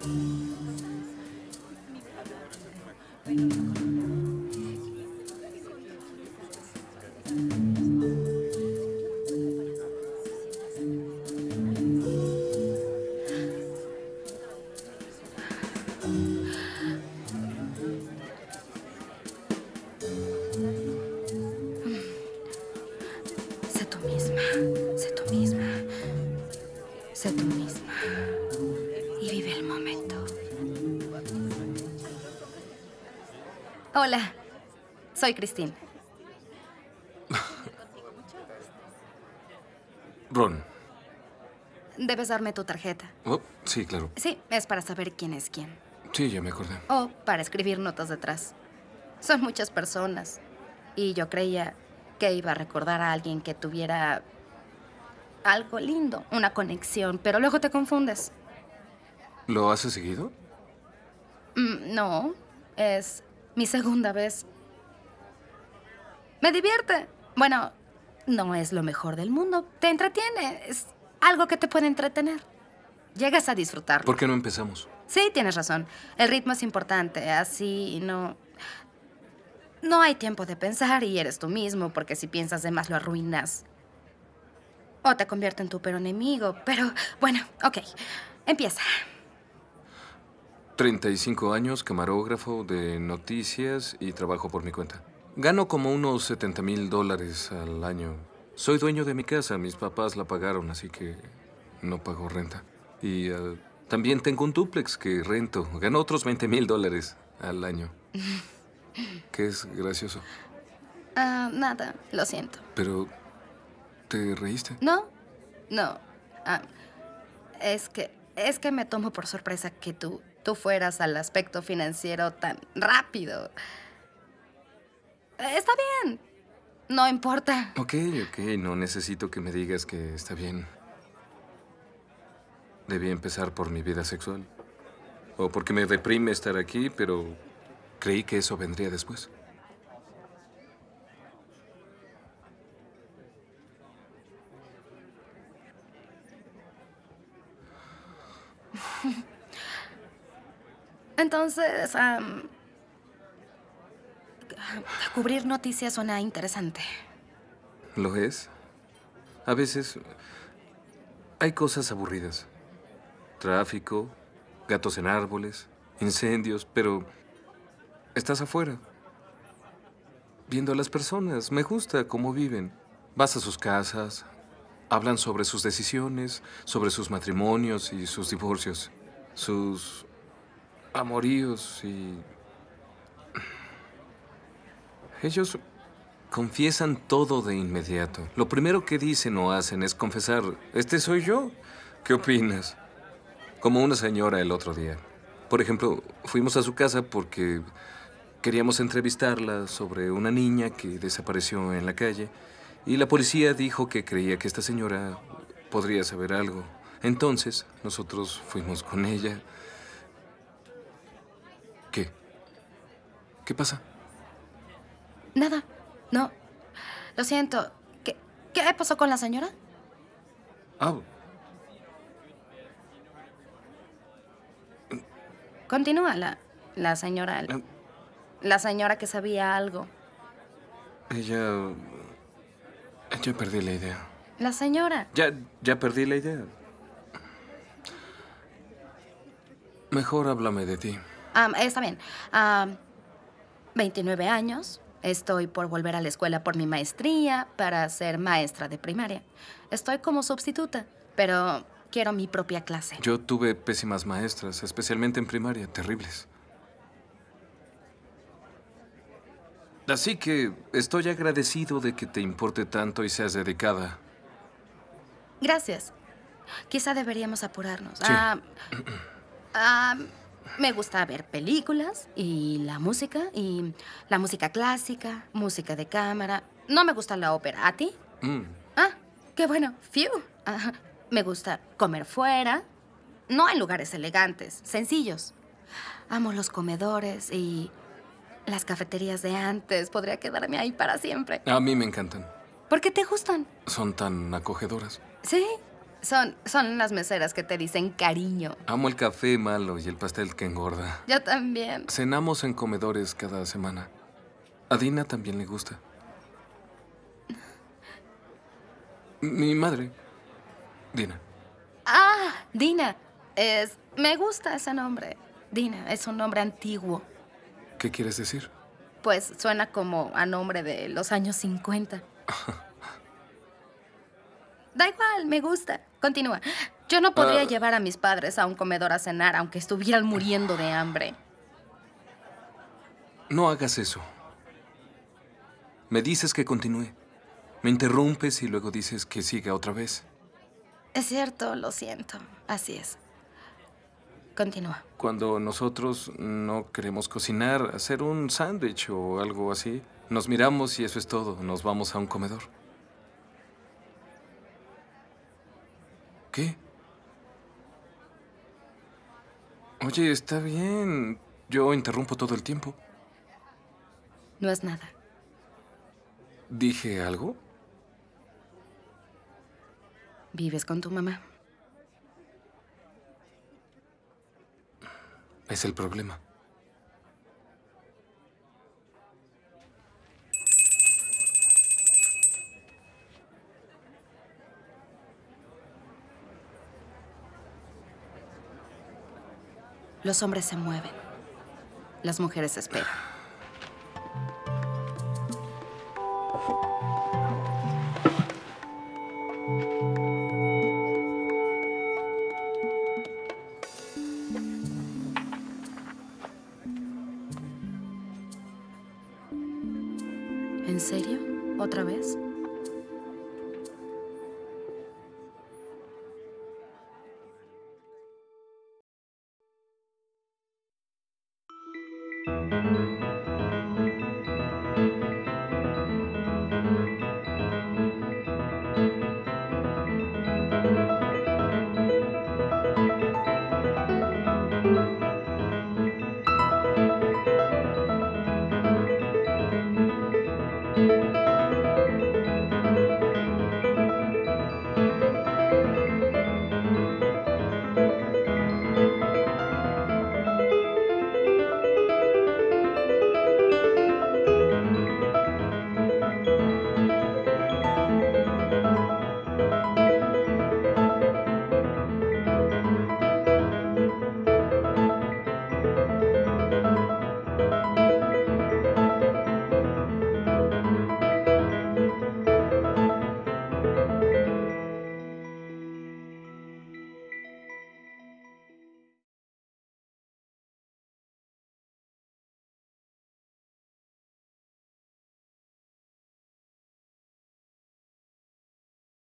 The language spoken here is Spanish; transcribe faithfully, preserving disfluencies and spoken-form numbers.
Sé tú misma, sé tú misma, sé tú misma y vive el momento. Hola, soy Christine. Ron. Debes darme tu tarjeta. Oh, sí, claro. Sí, es para saber quién es quién. Sí, ya me acordé. O para escribir notas detrás. Son muchas personas. Y yo creía que iba a recordar a alguien que tuviera algo lindo, una conexión, pero luego te confundes. ¿Lo haces seguido? Mm, no, es mi segunda vez. Me divierte. Bueno, no es lo mejor del mundo. Te entretiene. Es algo que te puede entretener. Llegas a disfrutarlo. ¿Por qué no empezamos? Sí, tienes razón. El ritmo es importante. Así no... No hay tiempo de pensar y eres tú mismo, porque si piensas de más lo arruinas. O te convierte en tu peor enemigo. Pero, bueno, ok. Empieza. treinta y cinco años, camarógrafo de noticias y trabajo por mi cuenta. Gano como unos setenta mil dólares al año. Soy dueño de mi casa. Mis papás la pagaron, así que no pago renta. Y uh, también tengo un dúplex que rento. Gano otros veinte mil dólares al año. ¿Qué es gracioso? Ah, nada, lo siento. Pero, ¿te reíste? ¿No? No. Ah, es que... Es que me tomo por sorpresa que tú... Tú fueras al aspecto financiero tan rápido. Está bien. No importa. Ok, ok. No necesito que me digas que está bien. Debí empezar por mi vida sexual. O porque me deprime estar aquí, pero creí que eso vendría después. Entonces, um, cubrir noticias suena interesante. ¿Lo es? A veces hay cosas aburridas. Tráfico, gatos en árboles, incendios, pero estás afuera, viendo a las personas. Me gusta cómo viven. Vas a sus casas, hablan sobre sus decisiones, sobre sus matrimonios y sus divorcios, sus amoríos y... Ellos confiesan todo de inmediato. Lo primero que dicen o hacen es confesar, este soy yo. ¿Qué opinas? Como una señora el otro día. Por ejemplo, fuimos a su casa porque queríamos entrevistarla sobre una niña que desapareció en la calle y la policía dijo que creía que esta señora podría saber algo. Entonces, nosotros fuimos con ella. ¿Qué? ¿Qué pasa? Nada. No. Lo siento. ¿Qué, qué pasó con la señora? Ah. Continúa la, la señora. La, la señora que sabía algo. Ella... Ya perdí la idea. La señora. Ya, ya perdí la idea. Mejor háblame de ti. Um, está bien. Um, veintinueve años. Estoy por volver a la escuela por mi maestría para ser maestra de primaria. Estoy como sustituta, pero quiero mi propia clase. Yo tuve pésimas maestras, especialmente en primaria, terribles. Así que estoy agradecido de que te importe tanto y seas dedicada. Gracias. Quizá deberíamos apurarnos. Sí. Ah, ah, me gusta ver películas y la música, y la música clásica, música de cámara. No me gusta la ópera. ¿A ti? Mm. Ah, qué bueno. Phew. Ah, me gusta comer fuera. No en lugares elegantes, sencillos. Amo los comedores y las cafeterías de antes. Podría quedarme ahí para siempre. A mí me encantan. ¿Por qué te gustan? Son tan acogedoras. Sí, Son, son las meseras que te dicen cariño. Amo el café malo y el pastel que engorda. Yo también. Cenamos en comedores cada semana. A Dina también le gusta. Mi madre, Dina. Ah, Dina. Es, me gusta ese nombre. Dina, es un nombre antiguo. ¿Qué quieres decir? Pues suena como a nombre de los años cincuenta. Da igual, me gusta. Continúa. Yo no podría uh, llevar a mis padres a un comedor a cenar aunque estuvieran muriendo de hambre. No hagas eso. Me dices que continúe. Me interrumpes y luego dices que siga otra vez. Es cierto, lo siento. Así es. Continúa. Cuando nosotros no queremos cocinar, hacer un sándwich o algo así, nos miramos y eso es todo. Nos vamos a un comedor. ¿Qué? Oye, está bien. Yo interrumpo todo el tiempo. No es nada. ¿Dije algo? ¿Vives con tu mamá? Es el problema. Los hombres se mueven. Las mujeres esperan. ¿En serio? ¿Otra vez?